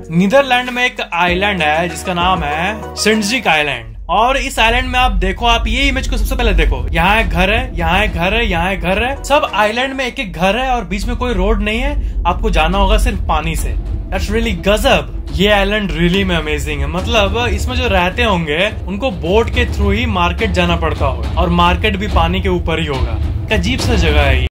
Netherlands में एक island है जिसका नाम है सिंड्जिक आइलैंड। और इस आइलैंड में आप देखो, आप ये इमेज को सबसे पहले देखो, यहाँ एक घर है, यहाँ एक घर है, यहाँ एक घर है, सब आइलैंड में एक एक घर है और बीच में कोई रोड नहीं है। आपको जाना होगा सिर्फ पानी से। दैट्स रियली गजब। ये आइलैंड रियली में अमेजिंग है। मतलब इसमें जो रहते होंगे उनको बोट के थ्रू ही मार्केट जाना पड़ता होगा और मार्केट भी पानी के ऊपर ही होगा। अजीब सा जगह है ये।